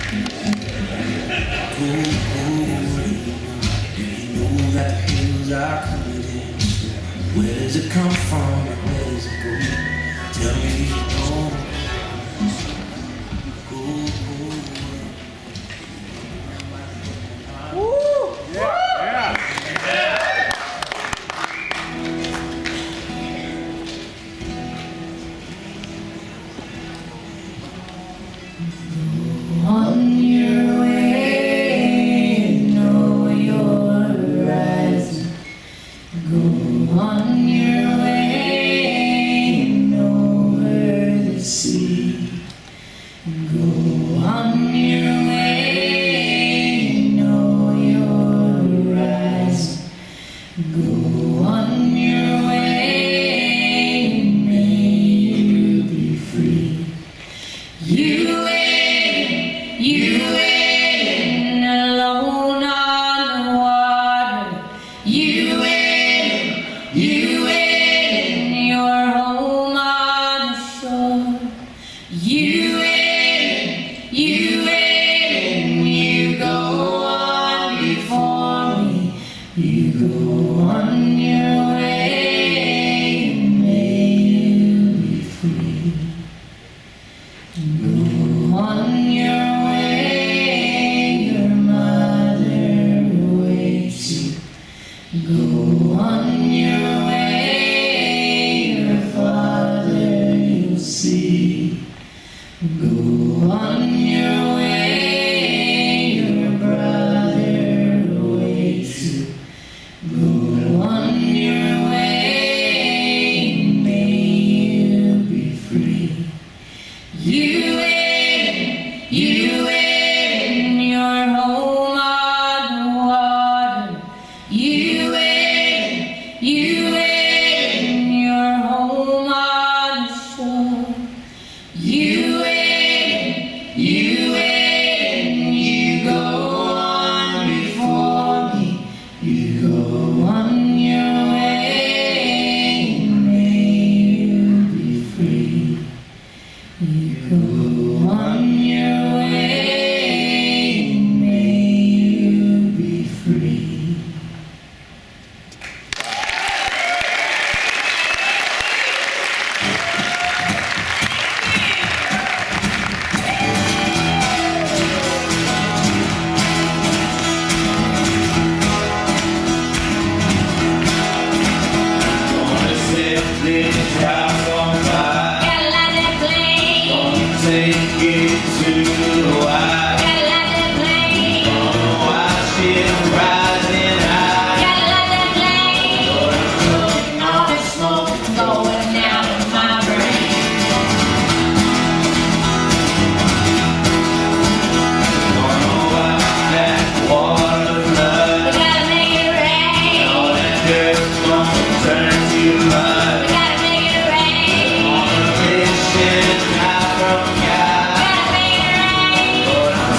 Where does it come from and where does it go? Tell me you know. Woo! Yeah. On your way, know you're rising. Go on your way, over the sea. Go on your way, know you're rising. Go on your way, may you be free. You win alone on the water. You win your home on the shore. You win, you go on before me. You go on your way, may you be free. Go on your way, your mother awaits you. Go on your way, your father you'll see. Go on your way, your brother awaits you. Go on your way, may you be free. You win your home on the water. You win your home on the shore. You win, you go on before me. You go on your way, may you be free. You go on your way, may you be free. Gonna set this house on fire. Gotta light that flame. Gonna take it to the wire. Gotta light that flame. Gonna watch it rising high. Gotta light that flame. All the smoke going out of my brain. Gonna watch that water flood. We gotta make it rain. All that dirt's gonna turn to mud. We gotta make it rain. Gonna fish it out from God. Gotta make it rain. Lord, I'm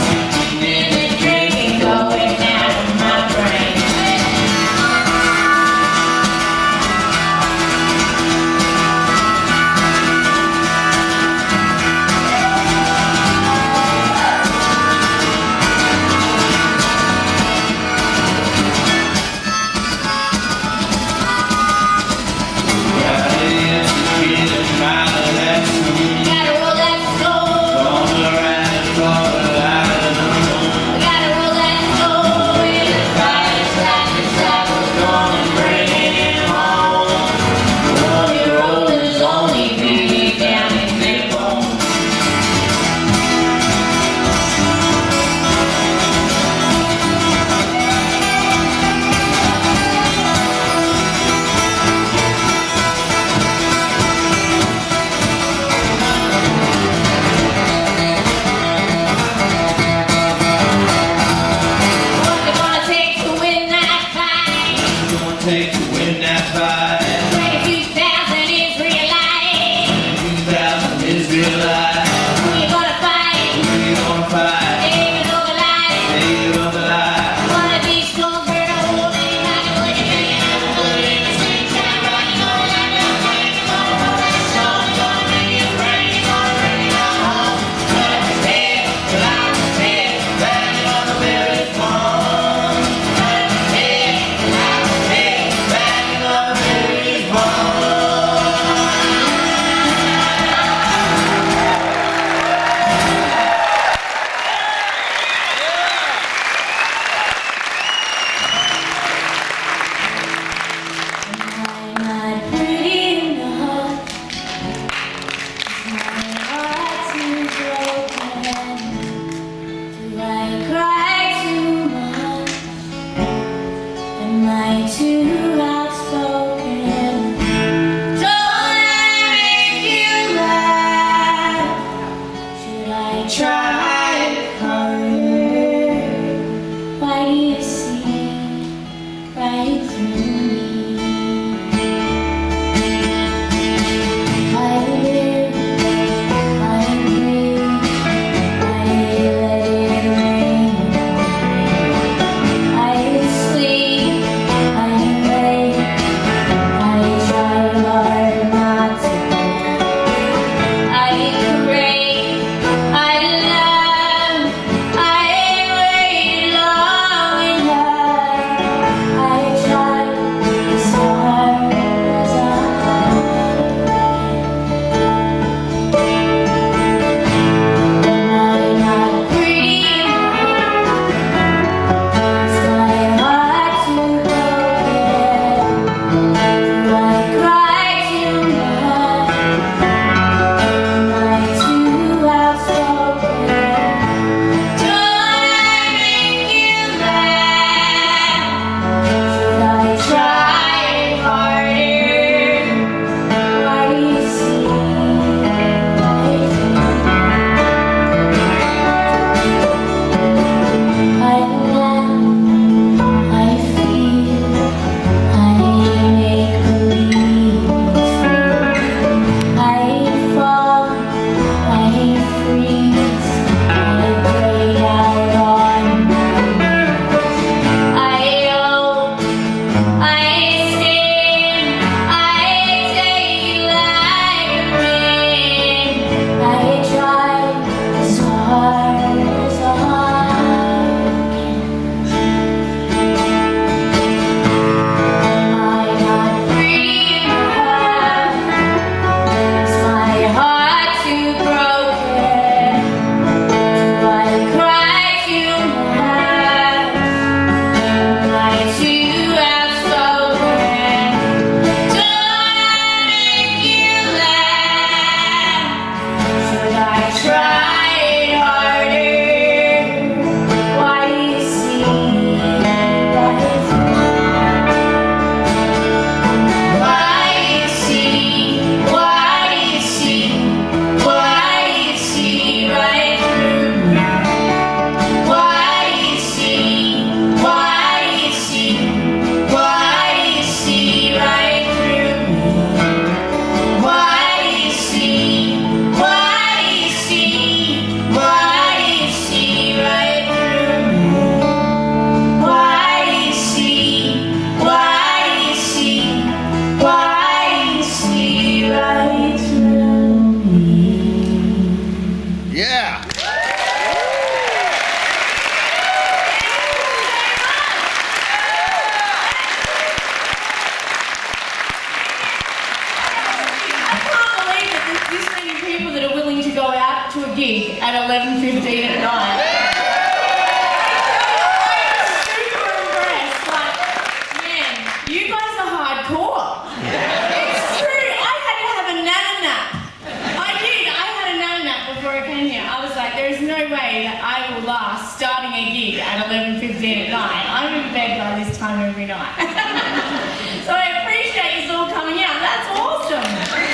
no way that I will last starting a gig at 11:15 at night. I'm in bed by this time every night. So I appreciate you all coming out. That's awesome.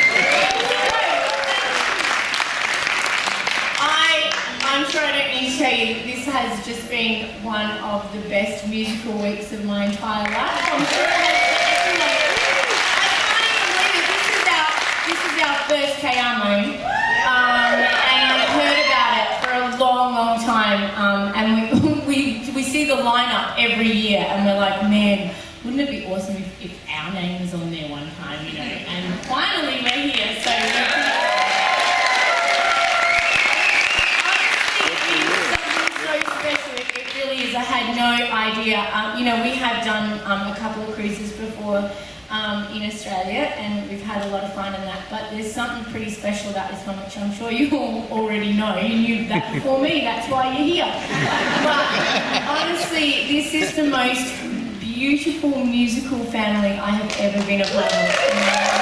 I'm sure I don't need to tell you that this has just been one of the best musical weeks of my entire life. I'm sure it has. I can't even believe it. This is our first Cayamo, and I've heard about it for a long, long time. And we see the lineup every year, and we're like, man, wouldn't it be awesome if our name was on there one time, you know? And finally, we're here, so. I had no idea. You know, we have done a couple of cruises before in Australia, and we've had a lot of fun in that. But there's something pretty special about this one, which I'm sure you all already know. You knew that before me. That's why you're here. But honestly, this is the most beautiful musical family I have ever been a part of. It's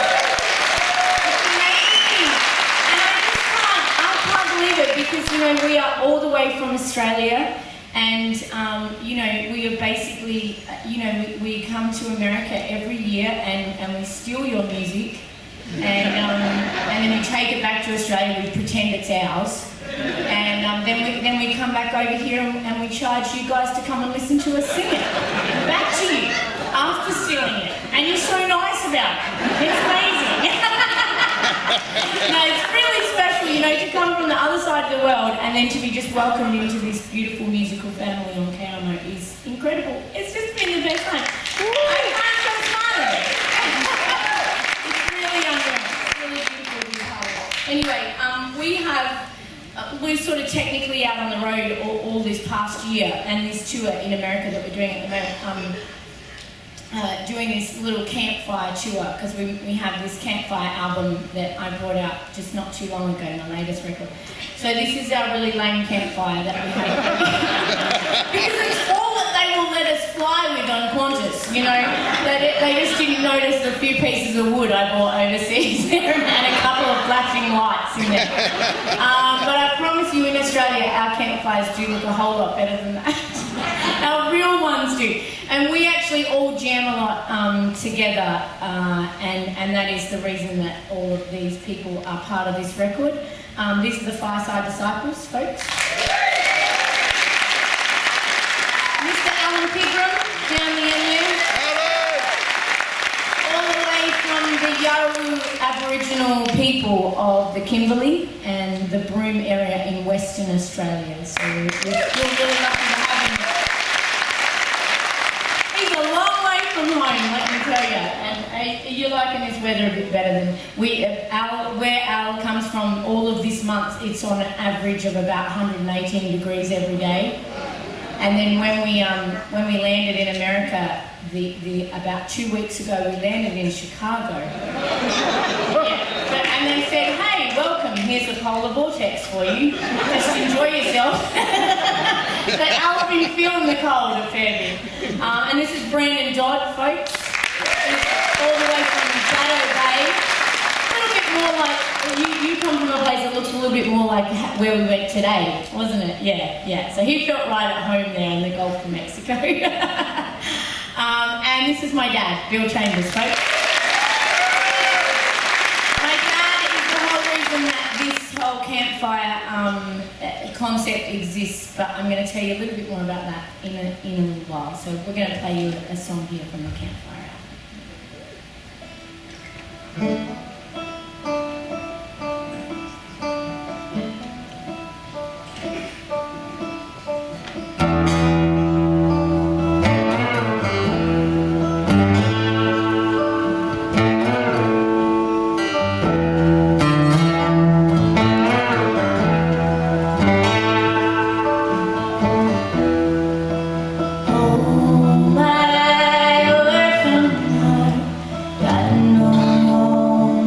amazing, and I can't believe it, because you know we are all the way from Australia. And, you know, we are basically, you know, we come to America every year and we steal your music, and then we take it back to Australia, we pretend it's ours, and then we come back over here and we charge you guys to come and listen to us sing it back to you after stealing it. And you're so nice about it. It's amazing. No, it's really special, you know, to come from the other side of the world and then to be just welcomed into this beautiful musical family on Cayamo is incredible. It's just been the best time. I can't stop smiling. It's really unreal. It's really beautiful to be part of. Anyway, we're sort of technically out on the road all this past year, and this tour in America that we're doing at the moment. Doing this little Campfire tour, because we have this Campfire album that I brought out just not too long ago, my latest record. So this is our really lame Campfire that we have. Because it's all that they will let us fly with on Qantas, you know. They just didn't notice the few pieces of wood I bought overseas there and a couple of flashing lights in there. But I promise you, in Australia, our Campfires do look a whole lot better than that. Our real ones do. And we actually all jam a lot together, and that is the reason that all of these people are part of this record. These are the Fireside Disciples, folks. Mr. Alan Pigram, down the end there. All the way from the Yarrawoo Aboriginal people of the Kimberley and the Broome area in Western Australia. So we're really lucky to have him. He's a long way from home, let me tell you. And you're liking this weather a bit better than where Al comes from. All of this month, it's on an average of about 118 degrees every day. And then when we landed in America, about 2 weeks ago, we landed in Chicago. Yeah. And they said, "Hey, welcome. Here's a polar vortex for you. Just enjoy yourself." So Al's been feeling the cold a fair bit. And this is Brandon Dodd, folks. All the way from Shadow Bay. A little bit more like, you come from a place that looks a little bit more like where we went today, wasn't it? Yeah. So he felt right at home there in the Gulf of Mexico. And this is my dad, Bill Chambers, folks. My dad is the whole reason that this whole Campfire concept exists, but I'm going to tell you a little bit more about that in a little while. So we're going to play you a song here from the Campfire album. Oh, my orphan heart, got no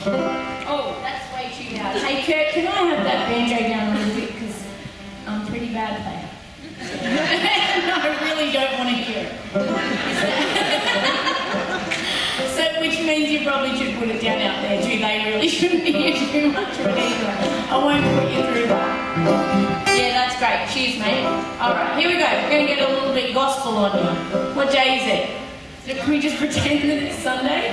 Oh, that's way too loud. Hey Kurt, can I have that banjo down a little bit because I'm a pretty bad player. And I really don't want to hear it. So, which means you probably should put it down out there too. They really shouldn't hear too much of it either. I won't put you through that. Yeah, that's great. Cheers, mate. Alright, here we go. We're going to get a little bit gospel on you. What day is it? Can we just pretend that it's Sunday?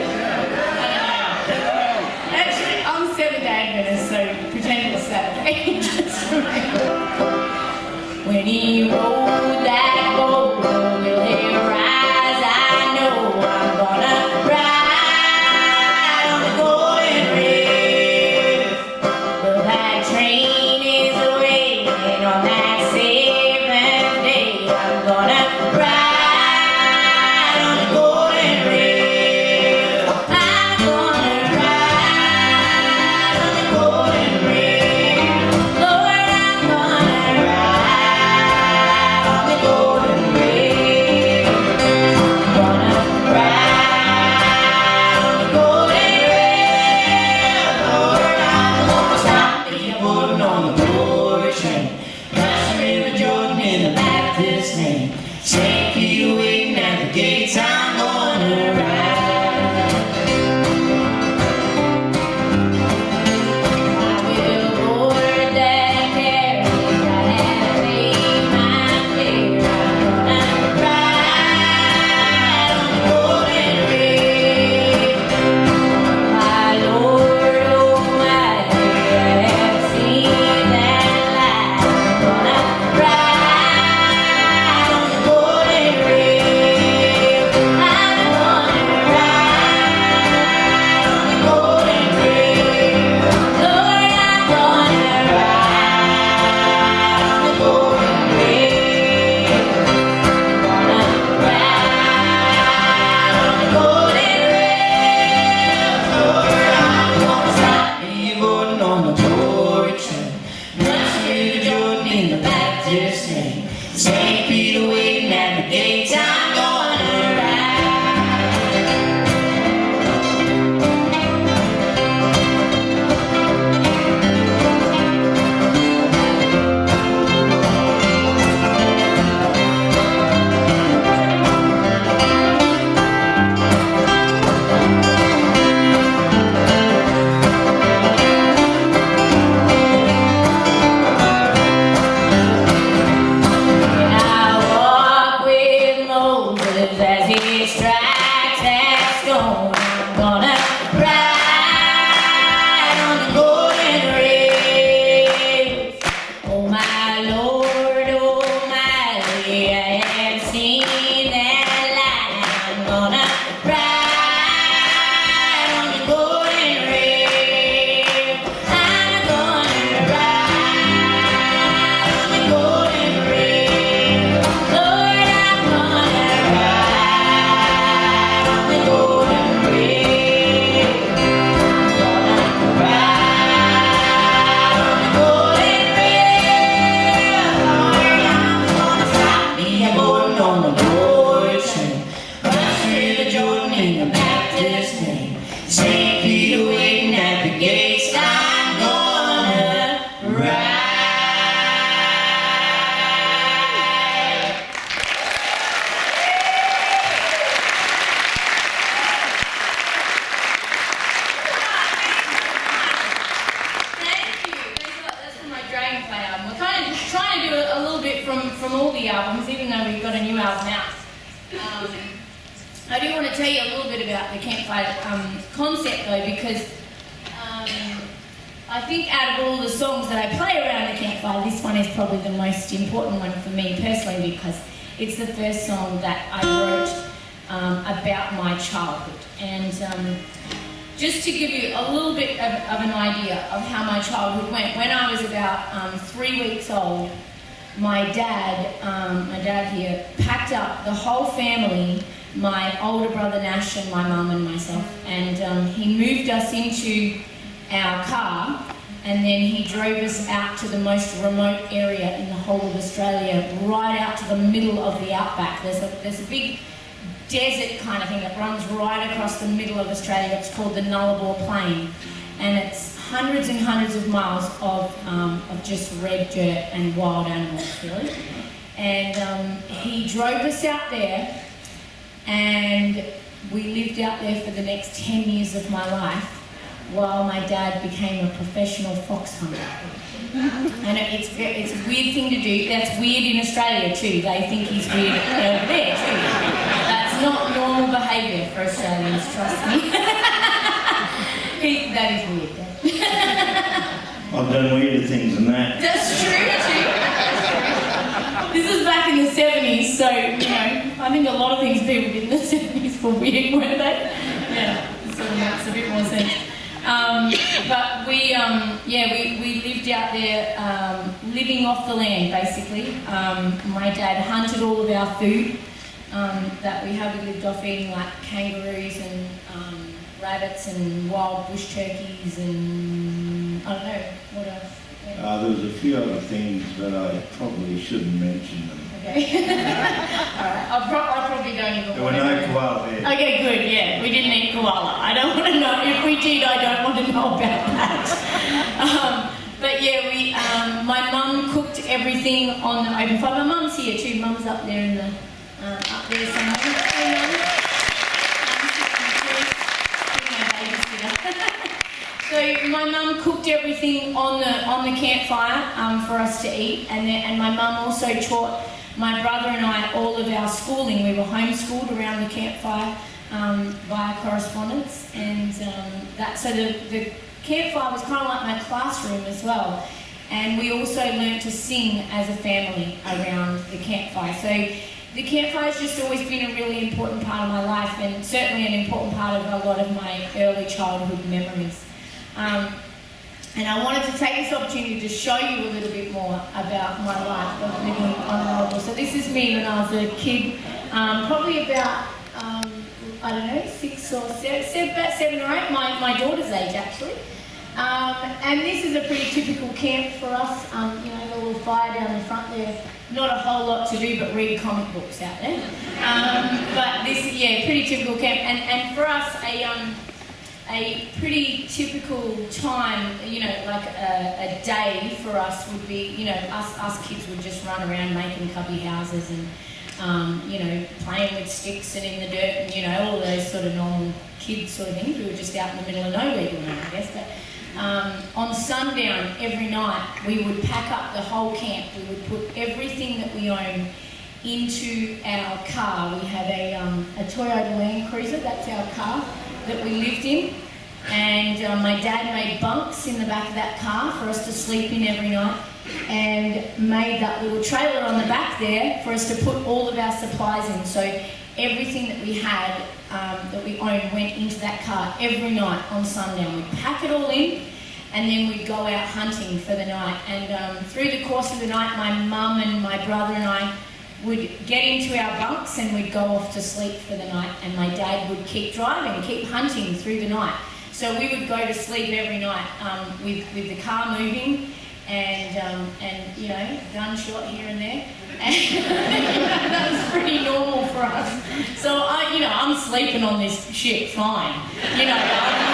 Actually, I'm Seventh-day Adventist, so pretend it's Saturday. Just remember. When he rolled that boat over the rise, I know I'm gonna ride on the golden rails. But that train is waiting on that seventh day. I'm gonna ride on the golden rails. I'm gonna ride on the golden rails. Lord, I'm gonna ride. From all the albums, even though we've got a new album out. I do want to tell you a little bit about the Campfire concept though, because I think out of all the songs that I play around the campfire, this one is probably the most important one for me personally, because it's the first song that I wrote about my childhood. And just to give you a little bit of an idea of how my childhood went, when I was about 3 weeks old, my dad here, packed up the whole family, my older brother Nash and my mum and myself, and he moved us into our car, and then he drove us out to the most remote area in the whole of Australia, right out to the middle of the outback. There's a big desert kind of thing that runs right across the middle of Australia. It's called the Nullabor Plain. and it's hundreds and hundreds of miles of just red dirt and wild animals, really. And he drove us out there, and we lived out there for the next 10 years of my life while my dad became a professional fox hunter. And it's a weird thing to do. That's weird in Australia too. They think he's weird over there too. That's not normal behaviour for Australians, trust me. That is weird, Dad. I've done weirder things than that. That's true too. This is back in the 70s, so, you know, I think a lot of things people did in the 70s were weird, weren't they? Yeah, so it makes a bit more sense. But we lived out there, living off the land, basically. My dad hunted all of our food that we had. We lived off eating like kangaroos and rabbits and wild bush turkeys and I don't know, what else? Yeah. There was a few other things, but I probably shouldn't mention them. Okay. Alright, I probably don't even There were no koala bears. Okay, good, yeah. We didn't eat koala. I don't want to know. If we did, I don't want to know about that. But yeah, my mum cooked everything on the open fire. My mum's here too. Mum's up there in the, up there somewhere. Hey, Mum. So my mum cooked everything on the campfire for us to eat, and my mum also taught my brother and I all of our schooling. We were homeschooled around the campfire via correspondence, and so the campfire was kind of like my classroom as well. And we also learnt to sing as a family around the campfire. So the campfire has just always been a really important part of my life, and certainly an important part of a lot of my early childhood memories. And I wanted to take this opportunity to show you a little bit more about my life of living on Nullabor. So this is me when I was a kid, probably about, I don't know, 6 or 7, about 7 or 8, my daughter's age actually. And this is a pretty typical camp for us, you know, the little fire down the front there. Not a whole lot to do but read comic books out there. But this, yeah, pretty typical camp. And for us, a pretty typical time, you know, like a day for us would be, you know, us kids would just run around making cubby houses and, you know, playing with sticks and in the dirt and, you know, all those sort of normal kid sort of things. We were just out in the middle of nowhere doing that, I guess. But on sundown every night, we would pack up the whole camp. We would put everything that we own into our car. We had a Toyota Land Cruiser, that's our car, that we lived in, and my dad made bunks in the back of that car for us to sleep in every night, and made that little trailer on the back there for us to put all of our supplies in. So everything that we had, that we owned, went into that car every night on sundown. We'd pack it all in, and then we'd go out hunting for the night. And through the course of the night, my mum and my brother and I would get into our bunks and we'd go off to sleep for the night, and my dad would keep driving, keep hunting through the night. So we would go to sleep every night with the car moving and you know, gunshot here and there. And that was pretty normal for us. So I'm sleeping on this shit fine. You know,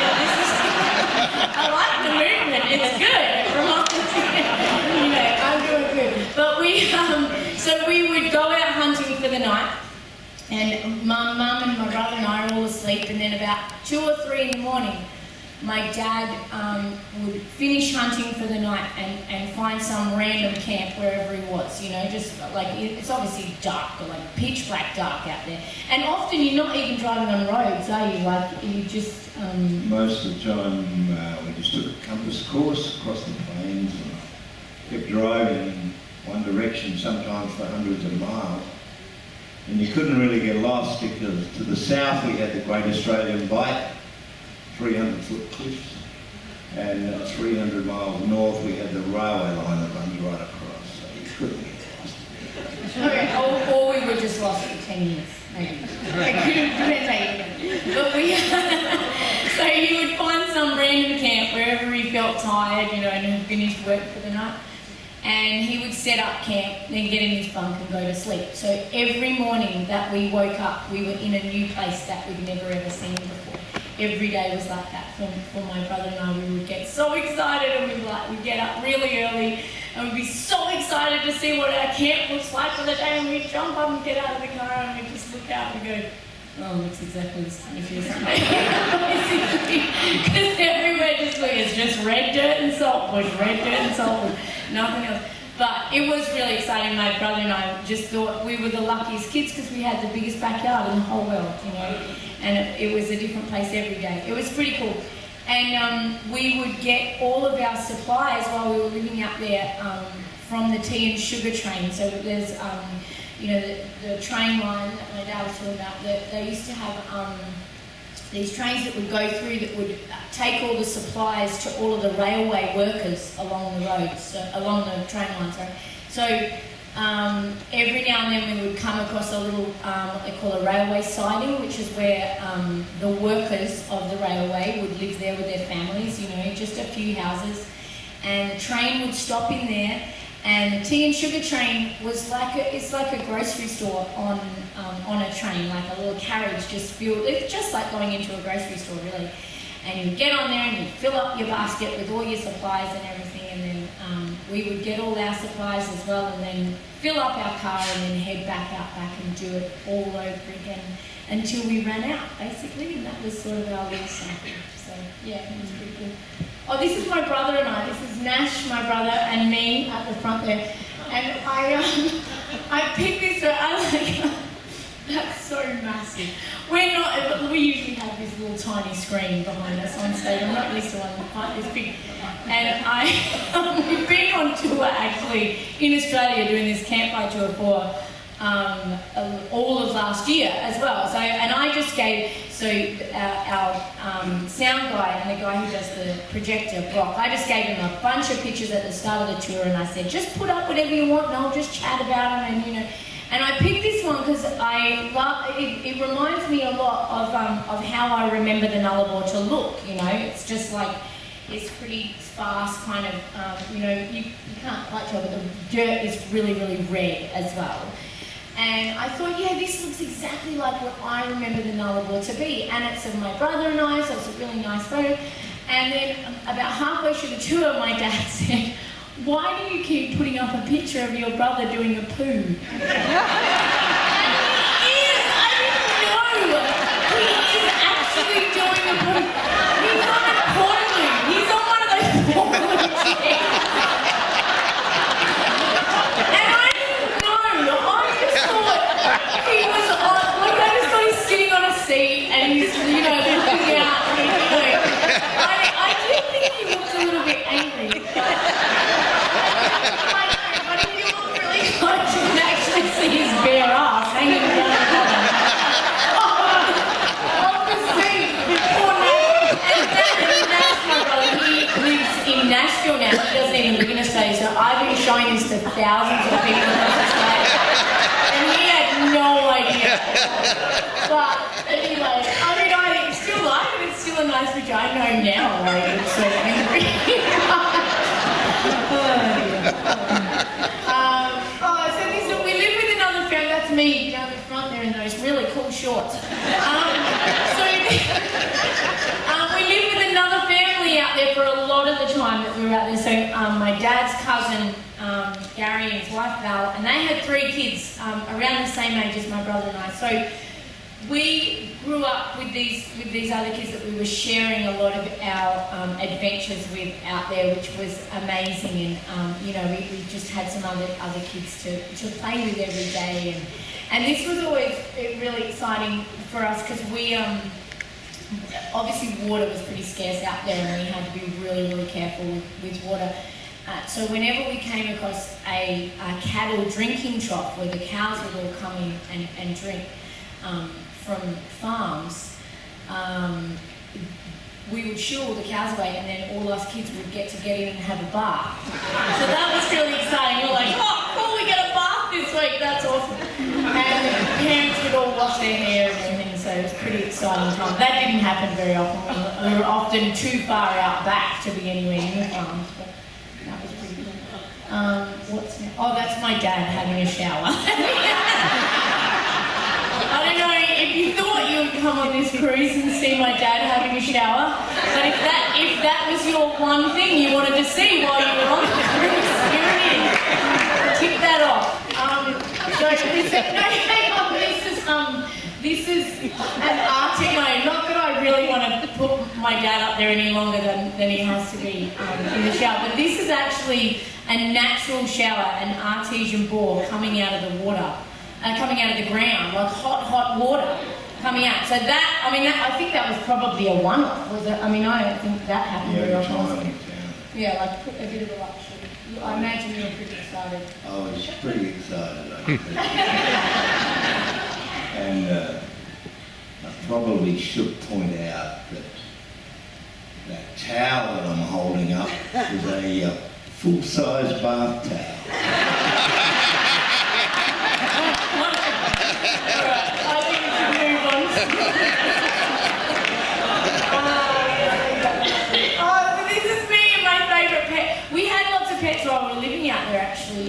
I like the movement, it's good. It reminds me, you know, I'm doing good. But so we would go out hunting for the night, and mum and my brother and I are all asleep, and then about 2 or 3 in the morning, my dad would finish hunting for the night and find some random camp wherever he was, you know, just like, it's obviously dark, or like pitch black dark out there. And often you're not even driving on roads, are you? Like, you just... Most of the time we just took a compass course across the plains and kept driving in one direction, sometimes for hundreds of miles. And you couldn't really get lost because to the south we had the Great Australian Bight, 300-foot cliffs, and 300 miles north we had the railway line that runs right across, so you couldn't get lost. Okay, or we were just lost for 10 years, maybe. But so he would find some random camp wherever he felt tired, you know, and had finished work for the night, and he would set up camp, then get in his bunk and go to sleep. So every morning that we woke up, we were in a new place that we'd never ever seen before. every day was like that for my brother and I. We would get so excited, and we'd get up really early, and we'd be so excited to see what our camp looks like for the day, and we'd jump up and get out of the car, and we'd just look out and go, oh, it looks exactly the same as yesterday. Because everywhere it's just red dirt and salt bush, red dirt and salt bush, nothing else. But it was really exciting. My brother and I just thought we were the luckiest kids because we had the biggest backyard in the whole world, you know, and it was a different place every day. It was pretty cool. And we would get all of our supplies while we were living out there from the tea and sugar train. So there's, you know, the train line that my dad was talking about, they used to have these trains that would go through that would take all the supplies to all of the railway workers along the roads, along the train line, sorry. So every now and then we would come across a little, what they call a railway siding, which is where the workers of the railway would live there with their families, you know, just a few houses. And the train would stop in there, and the tea and sugar train was like it's like a grocery store on a train, like a little carriage just filled. It's just like going into a grocery store, really. And you'd get on there and you'd fill up your basket with all your supplies and everything, and then we would get all our supplies as well, and then fill up our car and then head back and do it all over again until we ran out, basically. And that was sort of our little cycle. So yeah, it was pretty good. Oh, this is my brother and I. This is Nash, my brother, and me at the front there. And I picked this up. I was like, that's so massive. We usually have this little tiny screen behind us on stage. I'm not used to one quite this big. And we've been on tour actually in Australia doing this Campfire tour for all of last year as well. So, and I just gave, our sound guy and the guy who does the projector, Brock, I just gave him a bunch of pictures at the start of the tour, and I said, just put up whatever you want and I'll just chat about them, and you know. And I picked this one because I love it. Reminds me a lot of how I remember the Nullabor to look. You know, it's just like it's pretty sparse, kind of. You know, you can't quite tell, but the dirt is really, really red as well. And I thought, yeah, this looks exactly like what I remember the Nullabor to be. And it's of my brother and I, so it's a really nice photo. And then about halfway through the tour, my dad said, why do you keep putting up a picture of your brother doing a poo? And he is, I didn't know. He is actually doing a poo. He's on a portaloo. He's on one of those portaloo chairs. And I didn't know. I just thought he was on, like I just thought he's sitting on a seat and he's, you know, looking out. And, you know, I did think he looked a little bit angry. His bare ass hanging down the bottom of the seat. Poor Nash. And Nash, my brother, he lives in Nashville now. He doesn't even live in Australia, so I've been showing this to thousands of people across Australia, and he had no idea. But anyway, I mean, I still like it. It's still a nice picture. I know now why he looks so angry. Me down the front there in those really cool shorts. So we lived with another family out there for a lot of the time that we were out there. So my dad's cousin, Gary, and his wife Val, and they had 3 kids around the same age as my brother and I. So we grew up with these other kids that we were sharing a lot of our adventures with out there, which was amazing. And you know, we just had some other kids to play with every day, and this was always really exciting for us because we obviously water was pretty scarce out there, and we had to be really, really careful with water. So whenever we came across a cattle drinking trough where the cows would all come in and drink from farms, we would shoo all the cows away, and then all us kids would get in and have a bath. So that was really exciting. We were like, oh, cool, we get a bath this week, that's awesome. And the parents would all wash their hair and everything, so it was a pretty exciting time. That didn't happen very often. We were often too far out back to be anywhere near farms, but that was pretty cool. What's next? Oh, that's my dad having a shower. I don't know if you thought you would come on this cruise and see my dad having a shower. But if that was your one thing you wanted to see while you were on the cruise, here it is. Tick that off. This is an Arctic mode. Not that I really want to put my dad up there any longer than he has to be in the shower, but this is actually a natural shower, an artesian bore coming out of the water, coming out of the ground, like hot water coming out. So that, I mean, I think that was probably a one-off, was it? I mean, I don't think that happened very often. Yeah, like a bit of a luxury. I imagine you were pretty excited. I was pretty excited, I think. And I probably should point out that that towel that I'm holding up is a full-size bath towel. I think we should move on. So this is me and my favourite pet. We had lots of pets while we were living out there, actually.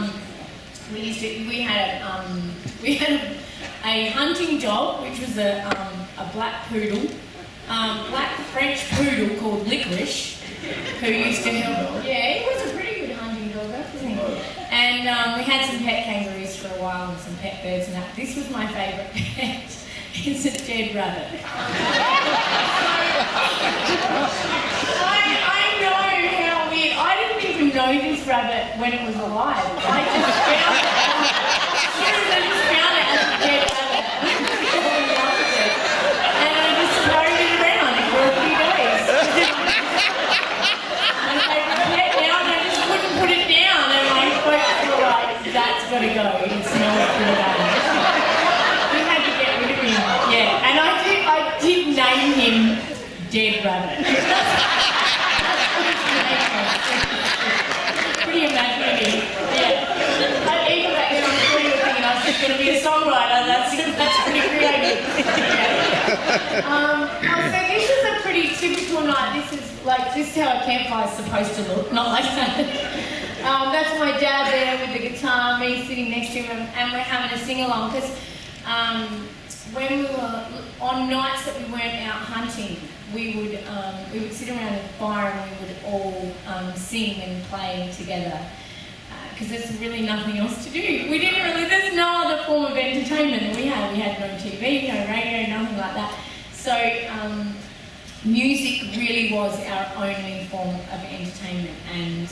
We had a hunting dog, which was a black poodle, black French poodle called Licorice, who used to help. Yeah, he was a pretty good hunting dog, wasn't he? And we had some pet kangaroos for a while and some pet birds and that. This was my favourite pet. It's a dead rabbit. I know how weird. I didn't even know this rabbit when it was alive. I just found it. I just found it as a dead rabbit. And I just carried it around for a few days. My favourite pet now, and I just couldn't put it down. And my folks were like, that's got to go. It smells pretty bad. We had to get rid of him. Yeah, and I did name him Dead Rabbit. Pretty imaginative. Yeah. Even back then, I'm thinking I was just going to be a songwriter. That's pretty creative. Yeah. So this is a pretty typical night. This is how a campfire is supposed to look, not like that. That's my dad there with the guitar, me sitting next to him, and we're having a sing-along because when we were on nights that we weren't out hunting, we would sit around the fire and we would all sing and play together because there's really nothing else to do. There's no other form of entertainment that we had. We had no TV, no radio, nothing like that. So music really was our only form of entertainment, and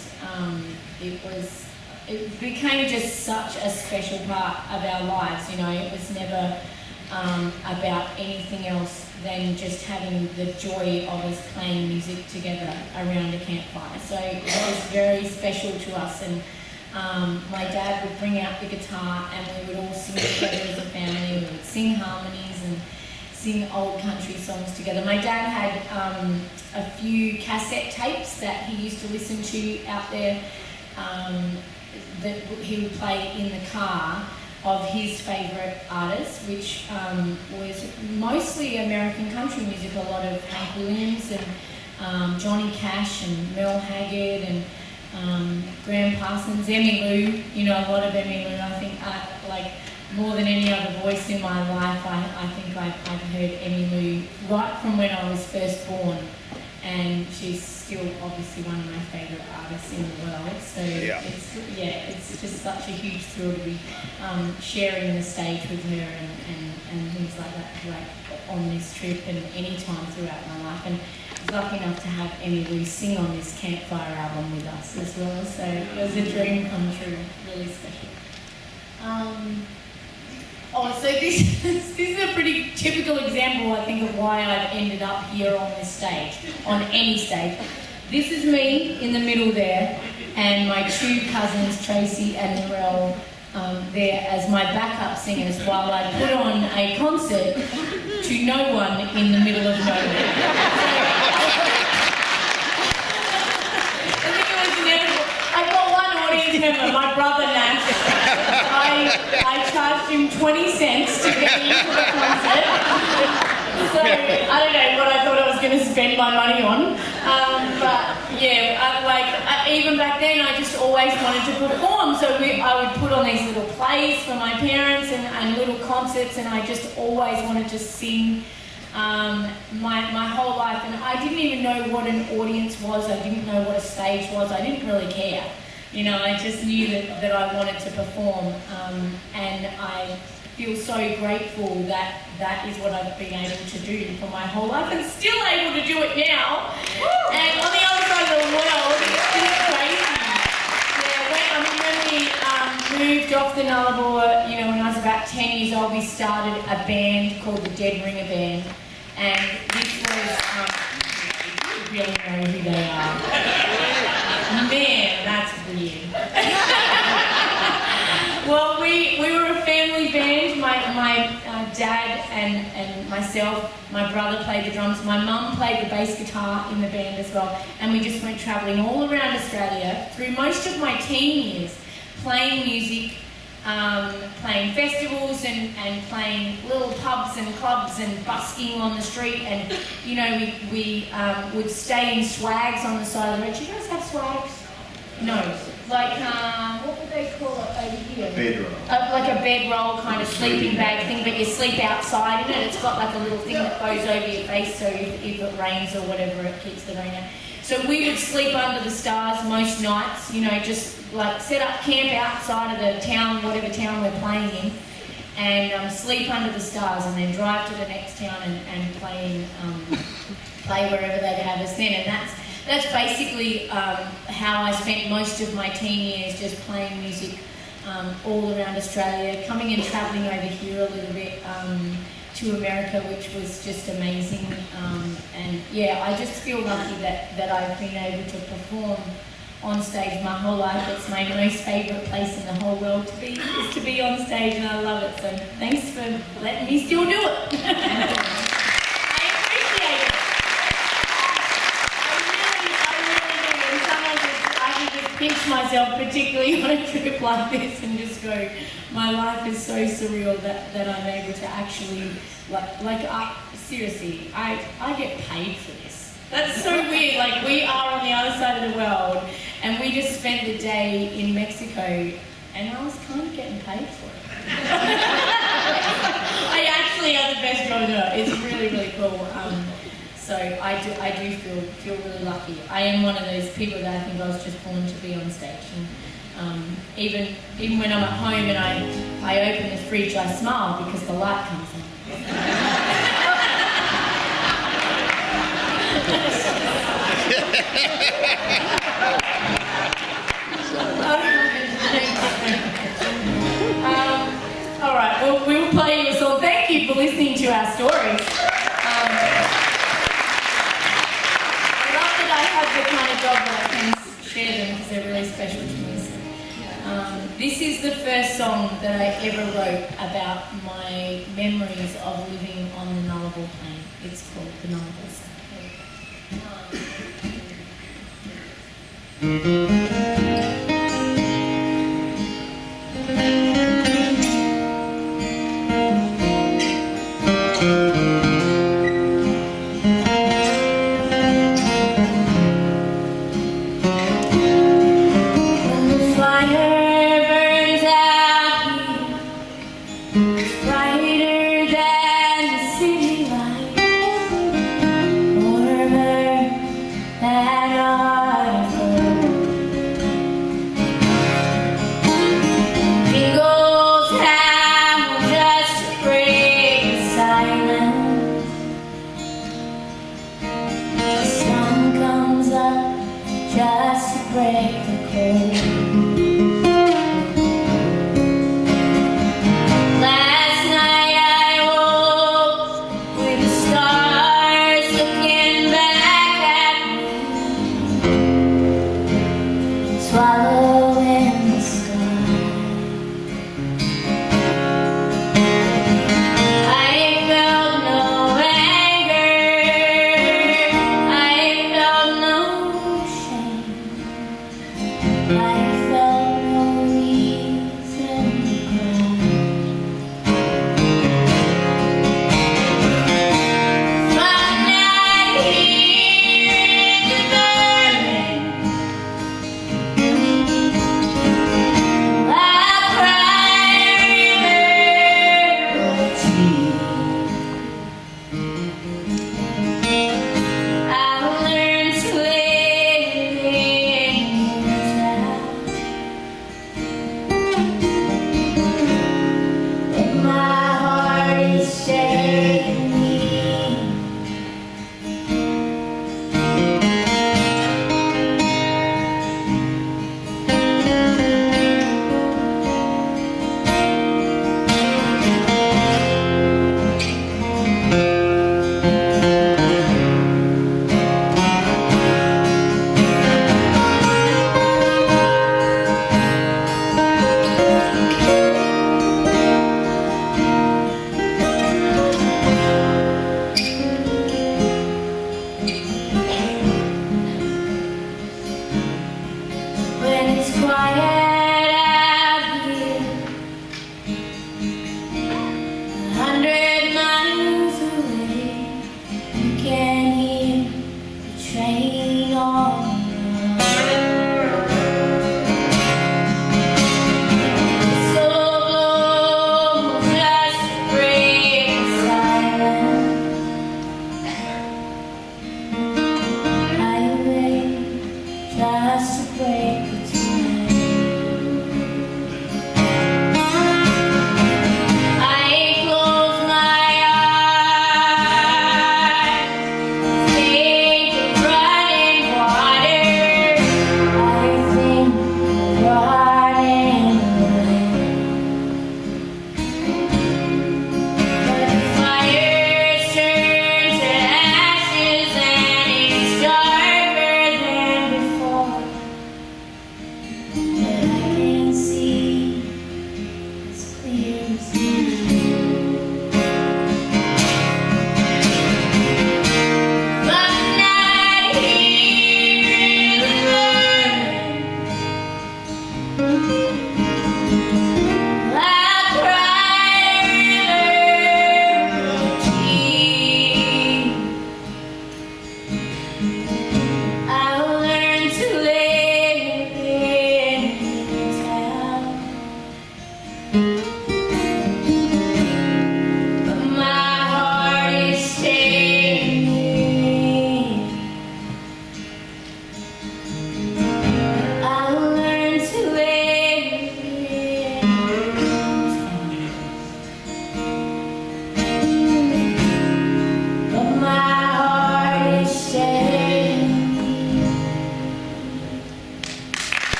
it became just such a special part of our lives. You know, it was never about anything else than just having the joy of us playing music together around a campfire. So it was very special to us, and my dad would bring out the guitar and we would all sing together as a family. We would sing harmonies and sing old country songs together. My dad had a few cassette tapes that he used to listen to out there that he would play in the car of his favourite artists, which was mostly American country music, a lot of Hank Williams and Johnny Cash and Mel Haggard and Graham Parsons, Emmy Lou, you know, a lot of Emmy Lou. I think like more than any other voice in my life, I think I've heard Emmy Lou right from when I was first born, and she's still obviously one of my favourite artists in the world. So it's just such a huge thrill to be sharing the stage with her and things like that, like on this trip and any time throughout my life. And I was lucky enough to have Emmy Lou sing on this Campfire album with us as well. So it was a dream come true, really special. So this is a pretty typical example, I think, of why I've ended up here on this stage, on any stage. This is me in the middle there, and my two cousins, Tracy and Narelle, there as my backup singers while I put on a concert to no one in the middle of nowhere. I think it was inevitable. I've got one audience member, my brother Nash. I charged him 20 cents to get into the concert. So I don't know what I thought I was going to spend my money on. But yeah, even back then I just always wanted to perform. So I would put on these little plays for my parents and little concerts, and I just always wanted to sing my whole life, and I didn't even know what an audience was. I didn't know what a stage was. I didn't really care. You know, I just knew that I wanted to perform, and I feel so grateful that that is what I've been able to do for my whole life, and still able to do it now. And on the other side of the world, it's just crazy. Yeah, when we moved off the Nullabor, you know, when I was about 10 years old, we started a band called the Dead Ringer Band, and this was, you really know who they are. Man, that's weird. Well, we were a family band. My dad and myself, my brother played the drums, my mum played the bass guitar in the band as well, and we just went travelling all around Australia through most of my teen years, playing music, playing festivals and playing little pubs and clubs and busking on the street, and you know, we would stay in swags on the side of the road. Do you guys have swags? No, like what would they call it over here? Bedroll. Like a bedroll kind of sleeping bag thing, but you sleep outside in it. It's got like a little thing that goes over your face, so if it rains or whatever, it keeps the rain out. So we would sleep under the stars most nights, you know, just like set up camp outside of the town, whatever town we're playing in, and sleep under the stars, and then drive to the next town and play wherever they'd have us then. And that's basically how I spent most of my teen years, just playing music all around Australia, coming and travelling over here a little bit to America, which was just amazing. And yeah, I just feel lucky that I've been able to perform on stage my whole life. It's my most favourite place in the whole world to be, is to be on stage, and I love it. So thanks for letting me still do it. Pinch myself, particularly on a trip like this, and just go, my life is so surreal that I'm able to actually, seriously, I get paid for this. That's so weird. Like, we are on the other side of the world, and we just spent the day in Mexico, and I was kind of getting paid for it. I actually have the best job ever. It's really, really cool. So I do feel really lucky. I am one of those people that I think I was just born to be on stage. And even when I'm at home and I open the fridge, I smile because the light comes on. All right, well, we will play you a song. Thank you for listening to our stories. The kind of job that I can share them because they're really special to me. So, this is the first song that I ever wrote about my memories of living on the Nullabor plain. It's called the Nullabor silence.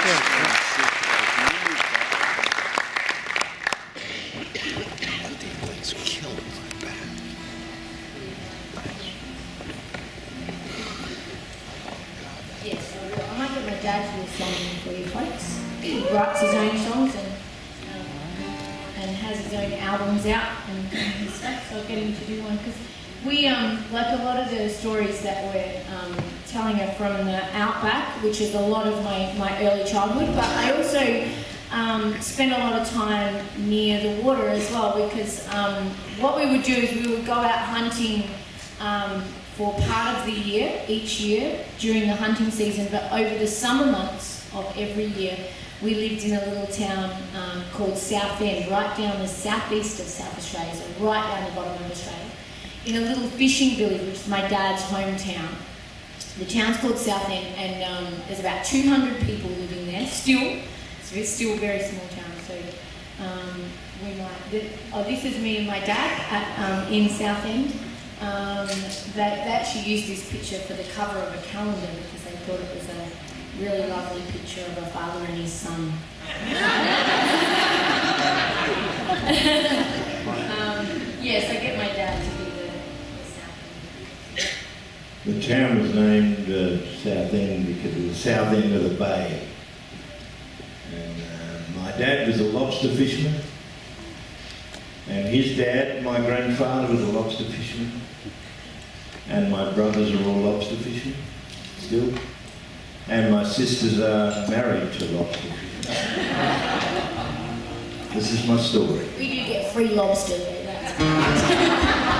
Yes, I might get my dad to do a song for you folks. He writes his own songs and has his own albums out and his stuff, so I'll get him to do one. Because we, like a lot of the stories that we're telling are from the outback, which is a lot of my early childhood, but I also spend a lot of time near the water as well, because what we would do is we would go out hunting for part of the year, each year, during the hunting season, but over the summer months of every year, we lived in a little town called Southend, right down the southeast of South Australia, so right down the bottom of Australia, in a little fishing village, which is my dad's hometown. The town's called Southend, and there's about 200 people living there still. So it's still a very small town. So we might. This is me and my dad in Southend. They actually used this picture for the cover of a calendar because they thought it was a really lovely picture of a father and his son. Yes, I get my dad to be the Southend. The town was named Southend because of the south end of the bay. And my dad was a lobster fisherman. And his dad, my grandfather, was a lobster fisherman. And my brothers are all lobster fishermen, still. And my sisters are married to lobster fishermen. This is my story. We do get free lobster though, that's good.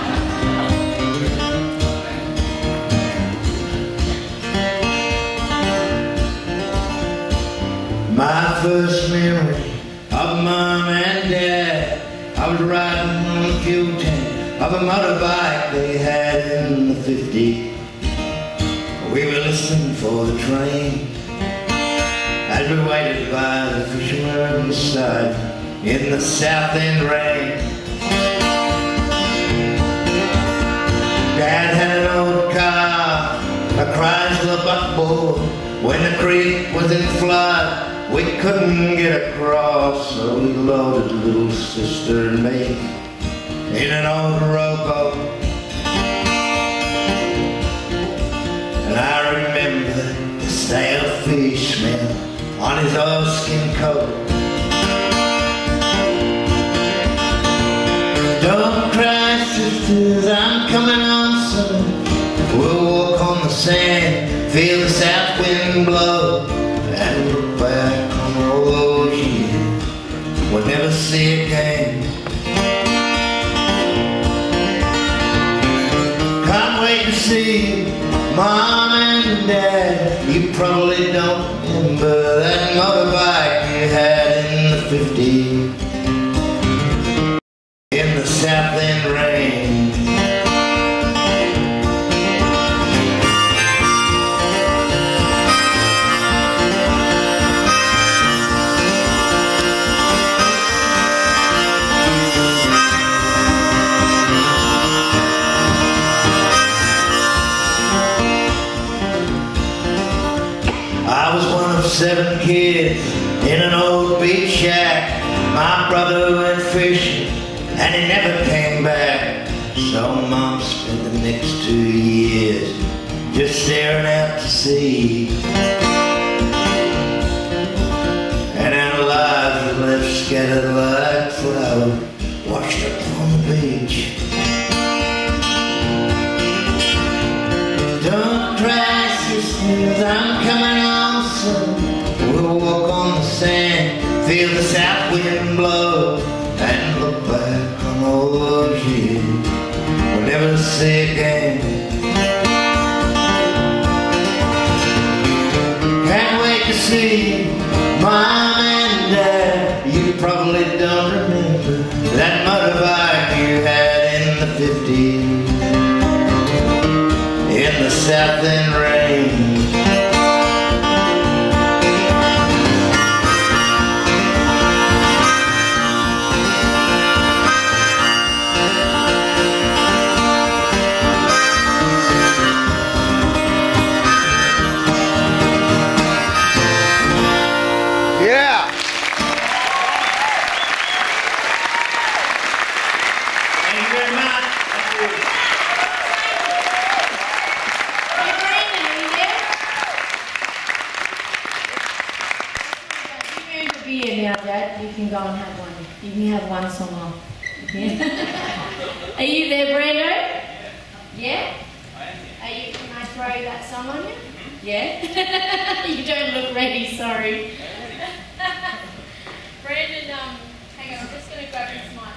My first memory of Mum and Dad, I was riding on the fuel tank of a motorbike they had in the 50. We were listening for the train as we waited by the fisherman's side in the Southend rain. Dad had an old car, a Chrysler buckboard. When the creek was in flood, we couldn't get across, so we loaded little sister and me in an old rowboat. And I remember the stale fish smell on his oilskin coat. Don't cry, sisters, I'm coming on soon. We'll walk on the sand, feel the south wind blow, and look back on all those years we'll never see again. Can't wait to see you, Mom and Dad. You probably don't remember that motorbike you had in the 50s in the Southend rain. I was one of 7 kids in an old beach shack. My brother went fishing and he never came back. So Mom spent the next 2 years just staring out to sea. And our lives were left scattered like flowers washed up on the beach. Don't cry, sisters, I'm coming on soon. We'll walk on the sand, feel the south wind blow, and look back on all those years we'll never see again. Can't wait to see you, Mom and Dad. You probably don't remember that motorbike you had in the 50s in the Southend rain. Thank you. beer now, Dad. You can go and have one. You can have one song off. Yeah. Are you there, Brando? Yeah? Can I throw that song on you? Yeah? You don't look ready, sorry. Brandon, hang on, I'm just going to grab his mic.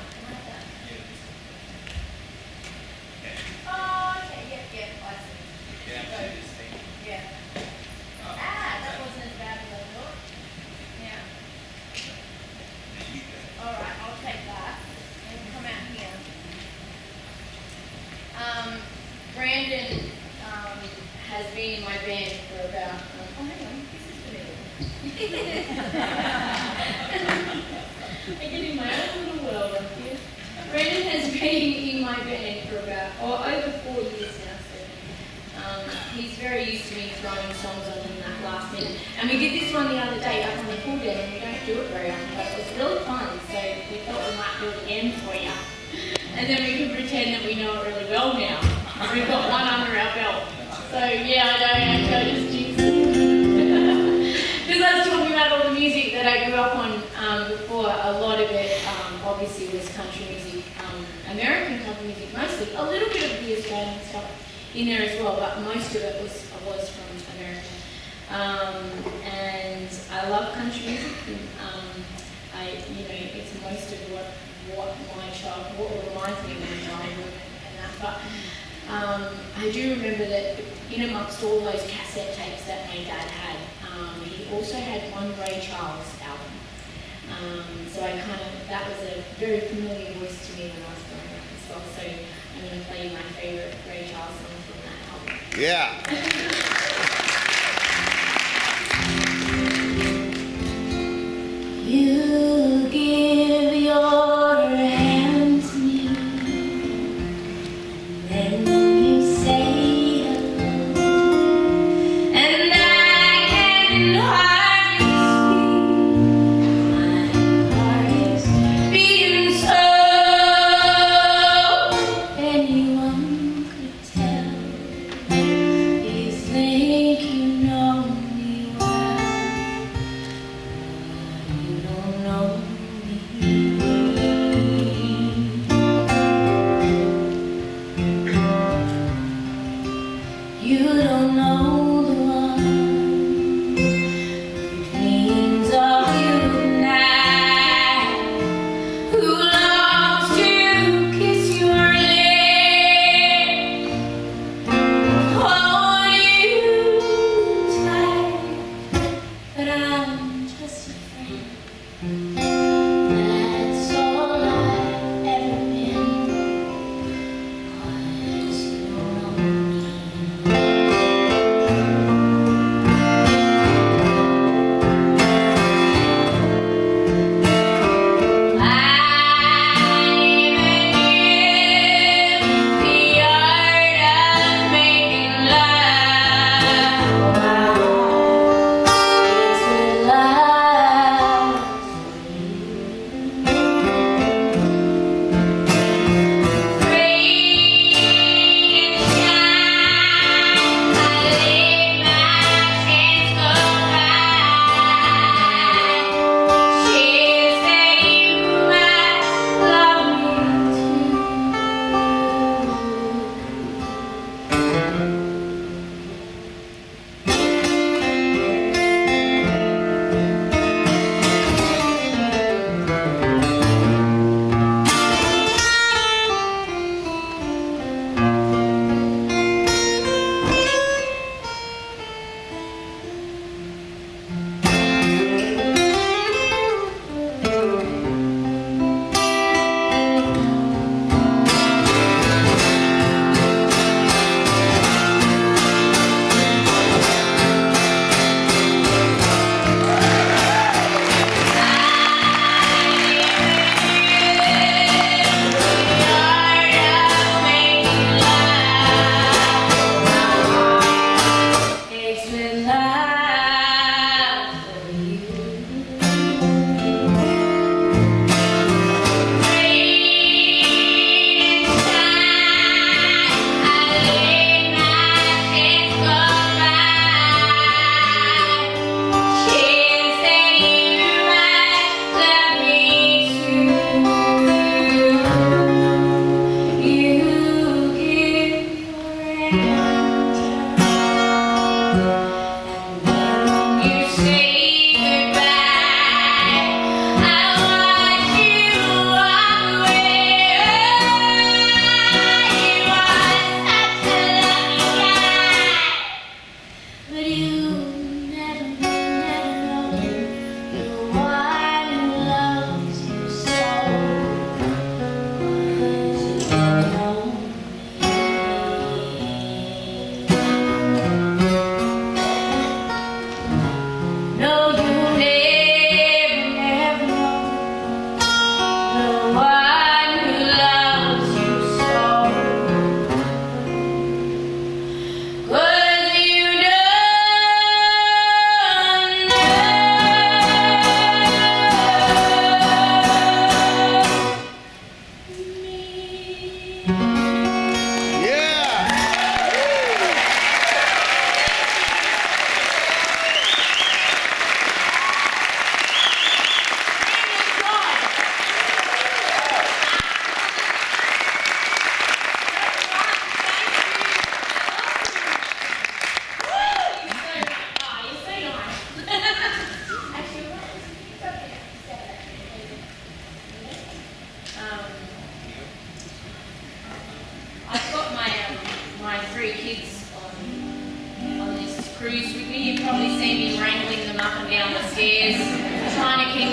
Oh, okay, yep, I see. Yeah. That wasn't as bad as I thought. Yeah. Alright, I'll take that and come out here. Brandon has been in my band for about, hang on, this is familiar. I get in my own little world up here. Brandon has been in my band for about, over 4 years now, so he's very used to me throwing songs on him that last minute. And we did this one the other day up on the pool deck, and we don't do it very often, but it was really fun, so we thought we might do it again for you. And then we can pretend that we know it really well now. We've got one under our belt. So yeah, I know, I just jinxed it. Because I was talking about all the music that I grew up on before. A lot of it obviously was country music, American country music mostly. A little bit of the Australian stuff in there as well, but most of it was from America. And I love country music. It's most of what reminds me of my childhood and that. But I do remember that in amongst all those cassette tapes that my dad had, he also had one Ray Charles album. So that was a very familiar voice to me when I was growing up as well. So I'm going to play you my favourite Ray Charles song from that album. Yeah. You give your hand to me, then you say hello, and I can hardly speak. My heart is beating so. Anyone could tell, you think you know me well. You don't know me. You don't know the one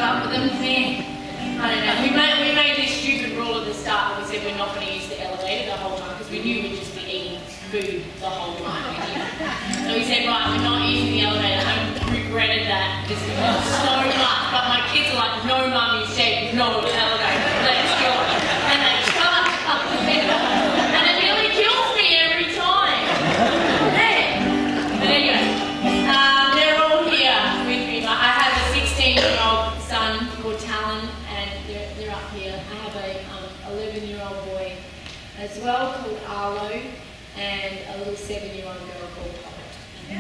up with them, man. I don't know. We made this stupid rule at the start where we said we're not going to use the elevator the whole time because we knew we'd just be eating food the whole time. So we said, right, we're not using the elevator. I regretted that just so much. But my kids are like, no, Mum, you said no elevator. Let's go. And they charge up the window. And it nearly kills me every time. But anyway, they're all here with me. I have a 16-year-old son called Talon, and they're up here. I have a 11-year-old boy as well called Arlo, and a little 7-year-old girl called Poppet.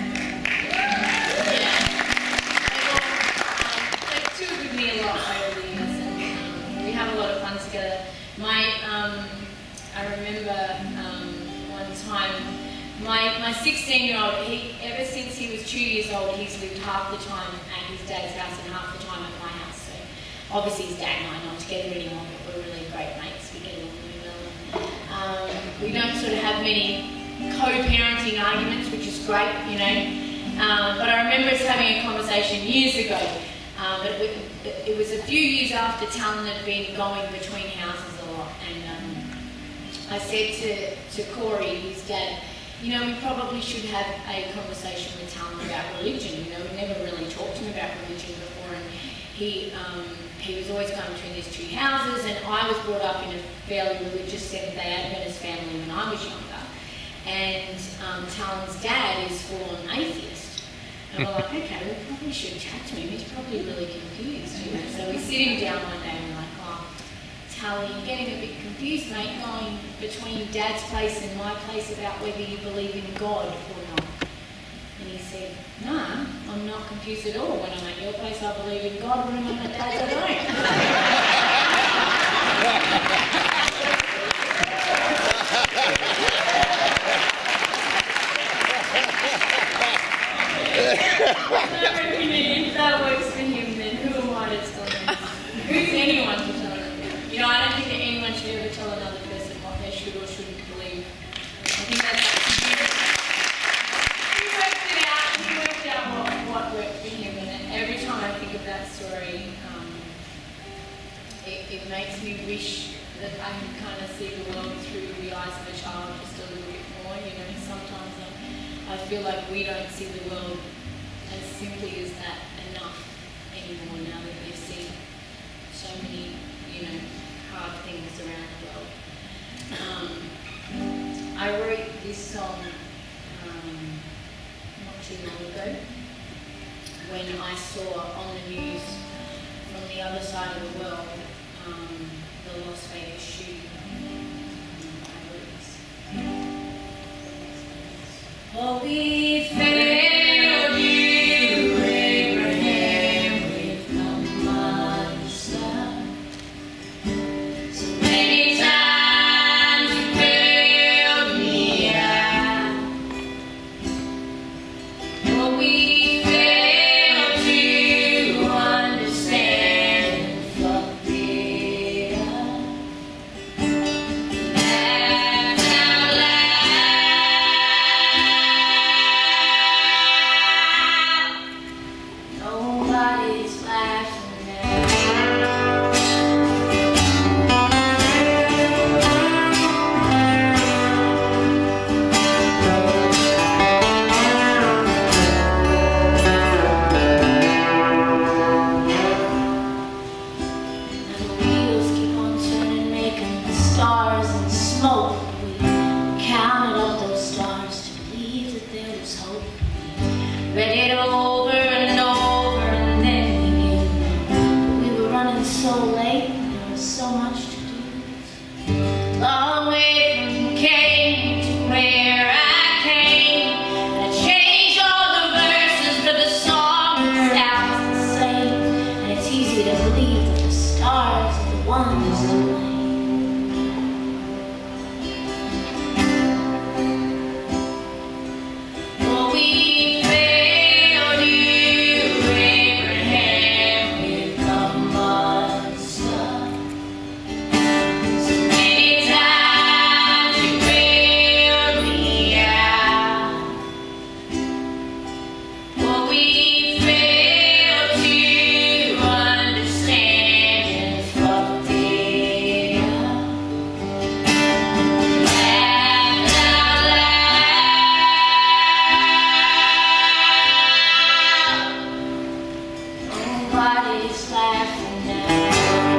They've toured with me a lot over the years, and we have a lot of fun together. I remember one time, my 16-year-old, ever since he was 2 years old, he's lived half the time at his dad's house and half the time at my house. So obviously his dad and I are not together anymore, but we're really great mates. We get along really well. We don't sort of have many co-parenting arguments, which is great, you know. But I remember us having a conversation years ago. But it was a few years after Talon had been going between houses a lot, and I said to Corey, his dad, you know, we probably should have a conversation with Talon about religion. You know, we never really talked to him about religion before, and he was always going between these two houses, and I was brought up in a fairly religious Seventh-day Adventist family when I was younger, and Talon's dad is full-on atheist. And we're like, okay, we probably should chat to him. He's probably really confused, you know. So we sit him down one day and we're like, oh, Talon, you're getting a bit confused, mate, going between Dad's place and my place about whether you believe in God or not. And he said, nah, I'm not confused at all. When I'm at your place, I believe in God. When I'm at Dad's, I If that works for him, then who am I to tell him? Who's anyone to tell him? You know, I don't think that anyone should ever tell another person what they should or shouldn't believe. I think that's he worked out what worked for him, and every time I think of that story, it makes me wish that I could kind of see the world through the eyes of a child just a little bit more. You know, sometimes I feel like we don't see the world as simply as that enough anymore now that we've seen so many, you know, hard things around the world. I wrote this song not too long ago when I saw on the news from the other side of the world the Las Vegas shooting. I wrote this. Oh, we failed you, Abraham, we've come much down. So many times you failed me out. Oh, we failed to understand and fucked it up. Laughed out loud. Nobody's laughing now. And the wheels keep on turning, making the stars and smoke. We counted all those stars to believe that there was hope. We read it over and over, and then Nobody's laughing now.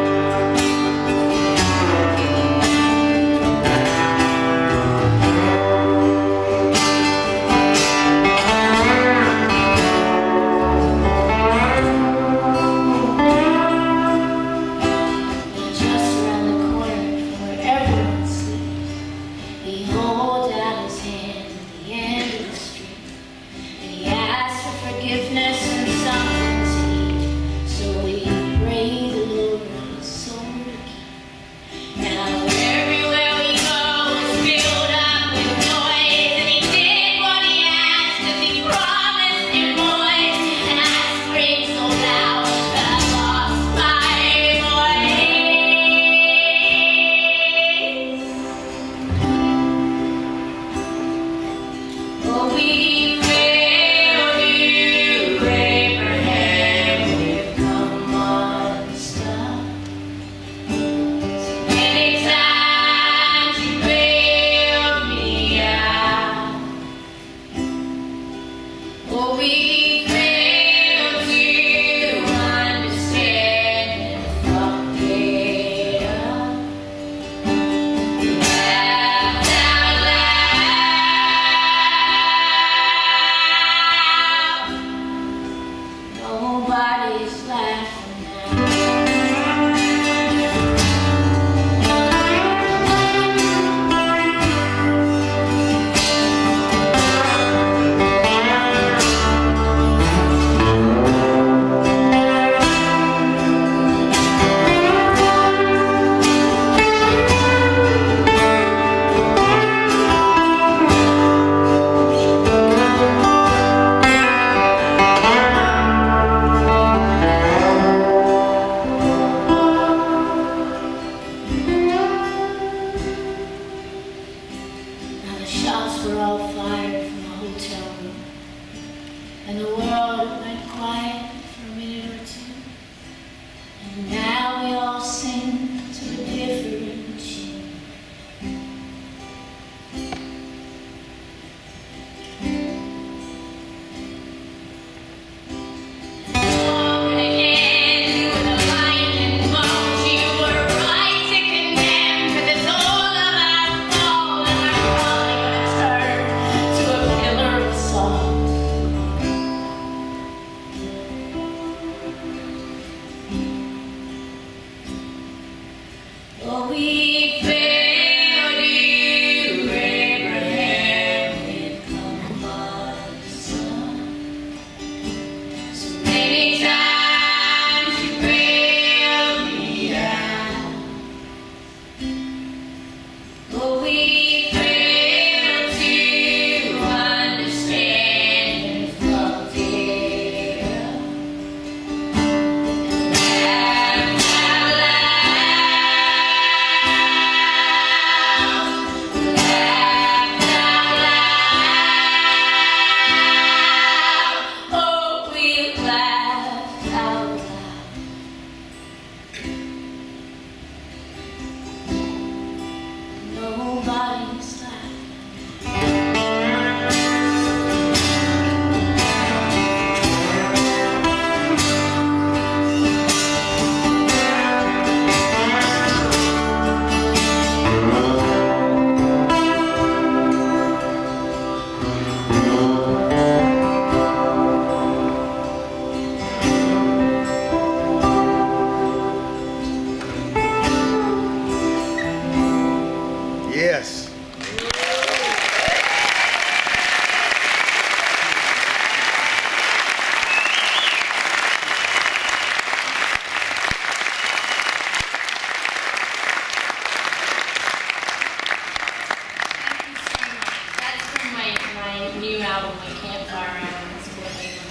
new album, my Campfire album. It's called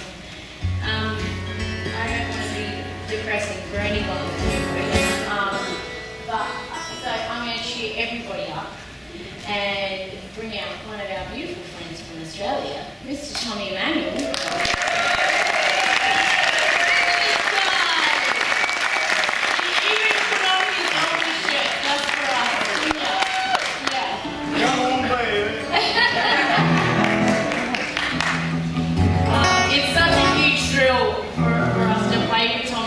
I don't want to be depressing for any longer, but so I'm going to cheer everybody up and bring out one of our beautiful friends from Australia, Mr. Tommy Emanuel.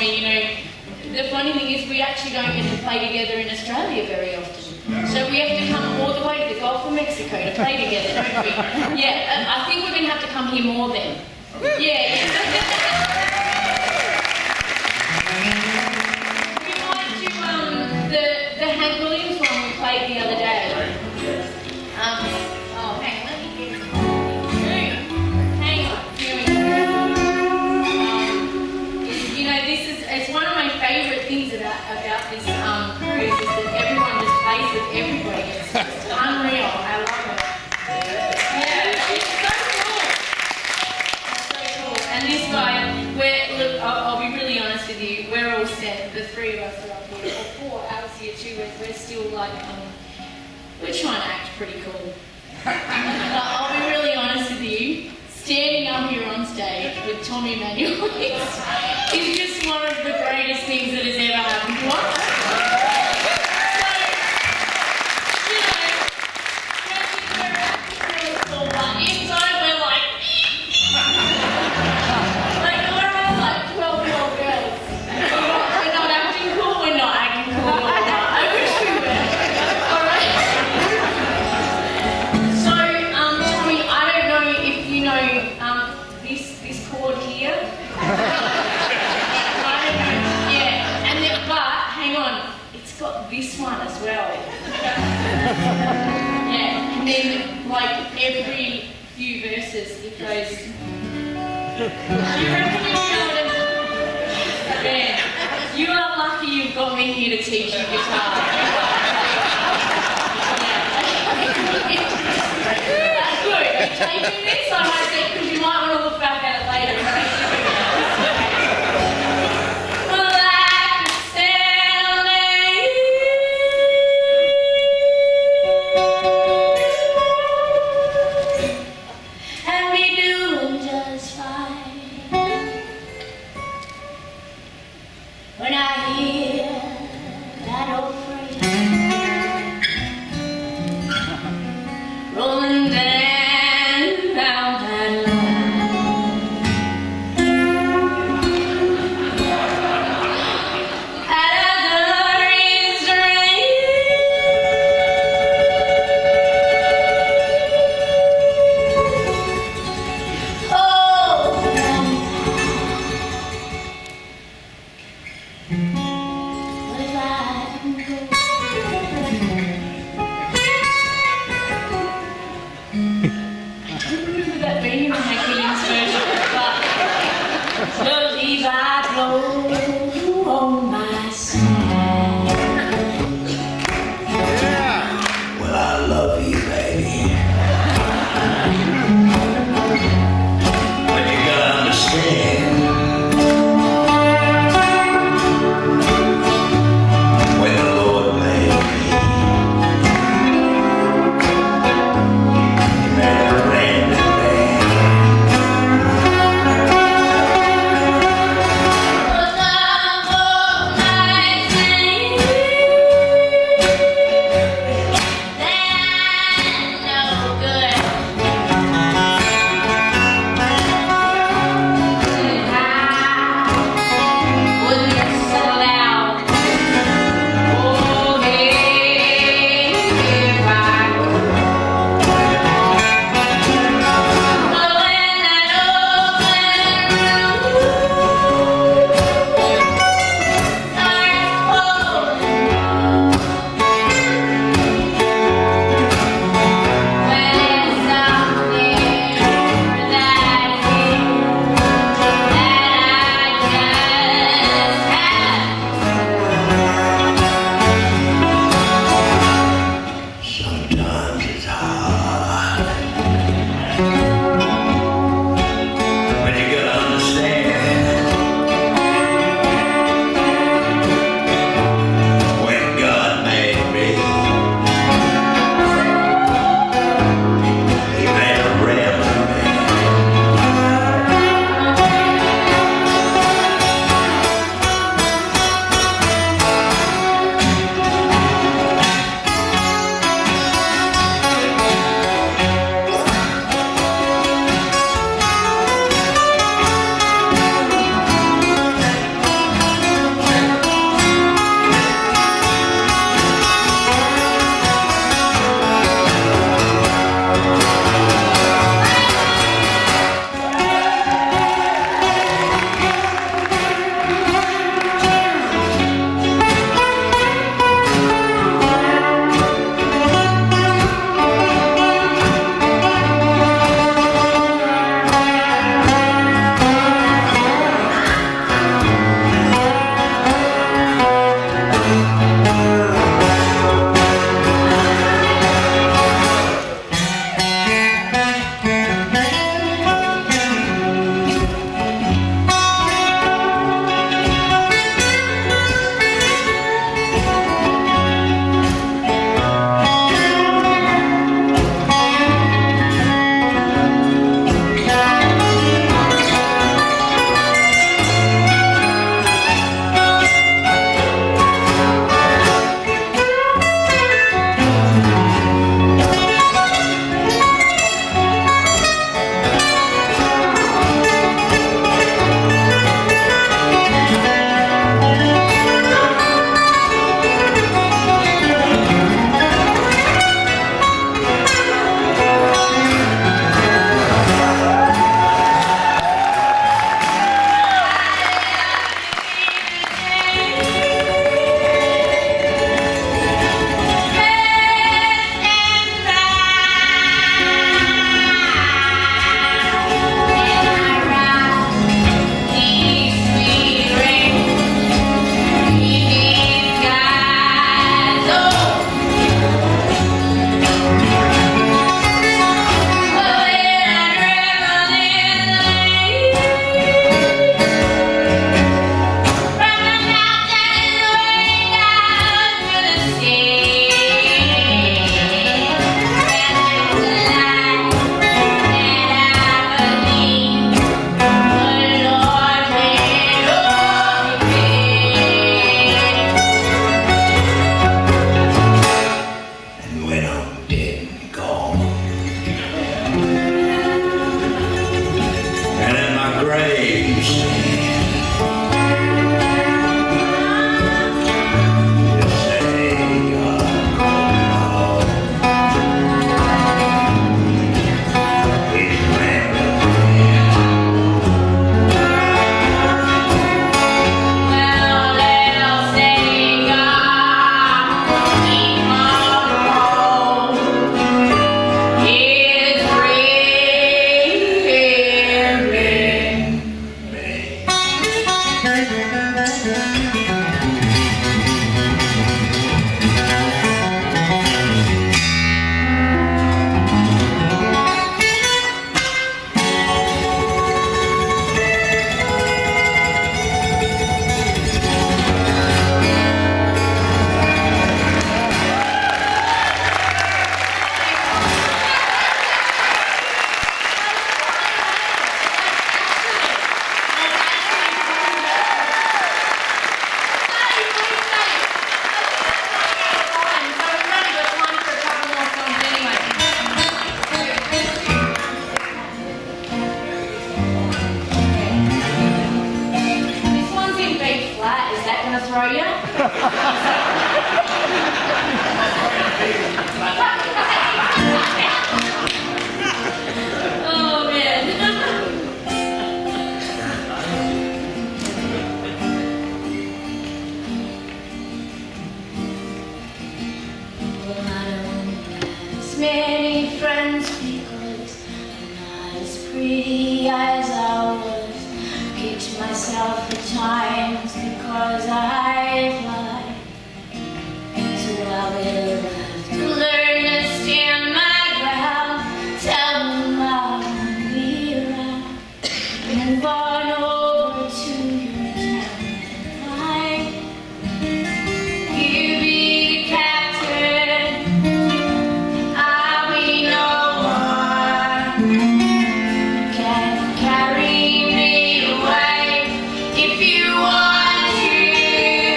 Tommy, you know, the funny thing is we actually don't get to play together in Australia very often. So we have to come all the way to the Gulf of Mexico to play together, don't we? Yeah, I think we're going to have to come here more then. Yeah. We might do the Hank Williams one we played the other day. Oh, hang on, let me get it. Hang on, here we go. You know, it's one of my favourite things about this cruise is that everyone just plays with everybody. It's just unreal. I love it. Yeah, it's so cool. It's so cool. And this guy, look, I'll be really honest with you. We're all set. The three of us are up here, or four. Alice here too. We're still like, we're trying to act pretty cool. But I'll be really honest with you. Standing up here on stage with Tommy Emmanuel is just one of the greatest things that has ever happened to us. So, you know, but inside we're like, we're all like 12-year-old girls. We're not acting cool, we're not acting cool. I wish we were. Alright? So, Tommy, I don't know if you know this chord here. I don't know. Yeah, and then, but hang on, it's got this one as well. Yeah, and then like every few verses it goes. You reckon you know what Man, you are lucky you've got me here to teach you guitar. That's good. Are you taking this? I might say, because you might want to look back at it later. When I hear that old freight rolling down that line, at a glorious rate, oh, what if I can go Oh man. Well, I don't have as many friends because I'm not as pretty as I was. Kicked myself at times because I fly. So I will have to learn to stand my ground. Tell them I won't be around. Move on over to your town and fight. You be the captain, I'll be no one. You can carry me away if you want to.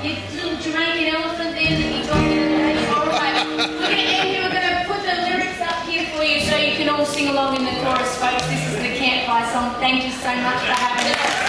your little Jamaican elephant there that you got the other day? All right. We're going to put the lyrics up here for you so you can all sing along in the chorus, folks. This is the Campfire song. Thank you so much for having us.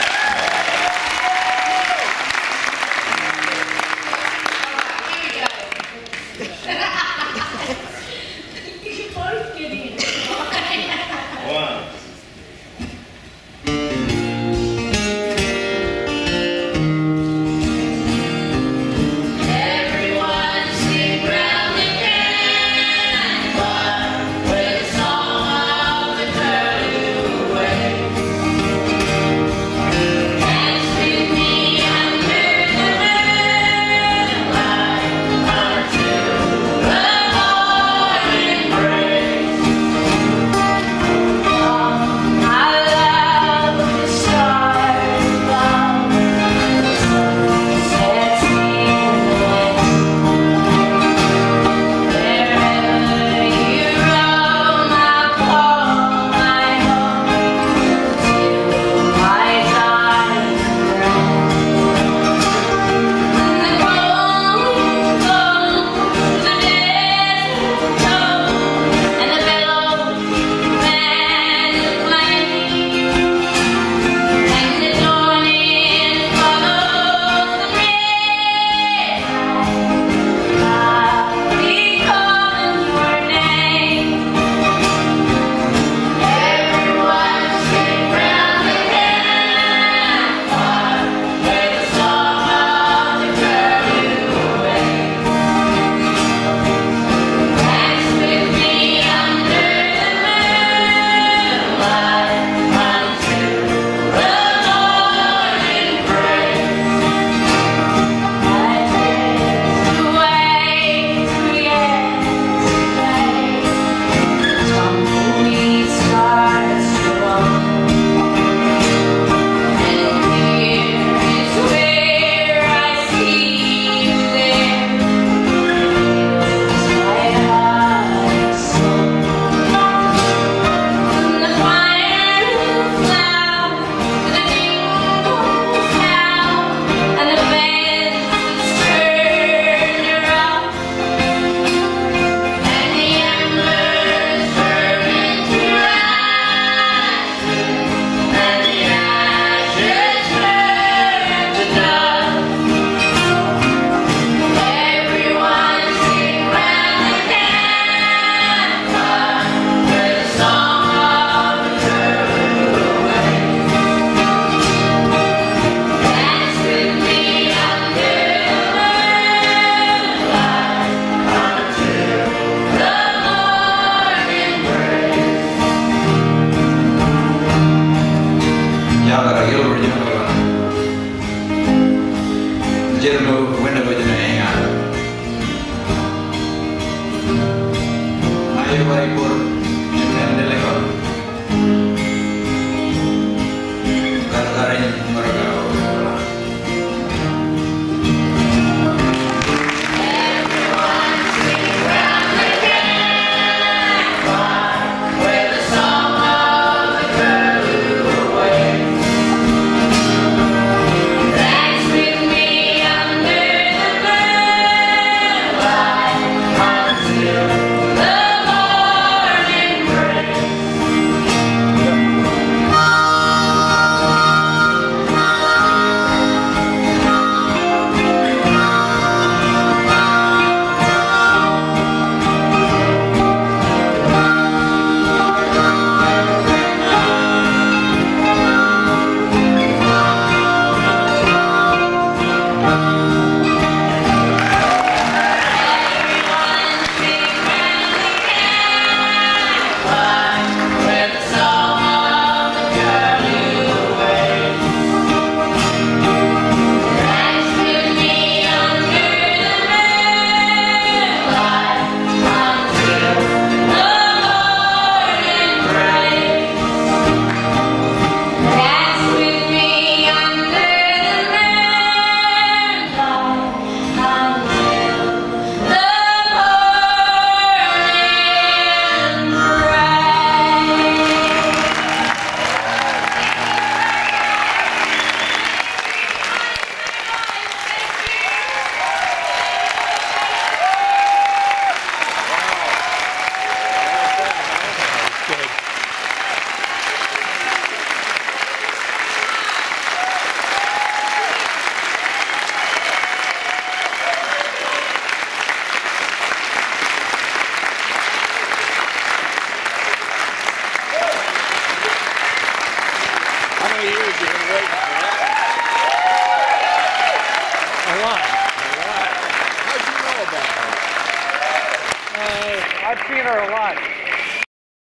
Everyone many years you've been waiting for that? A lot. How'd you know about her? I've seen her a lot.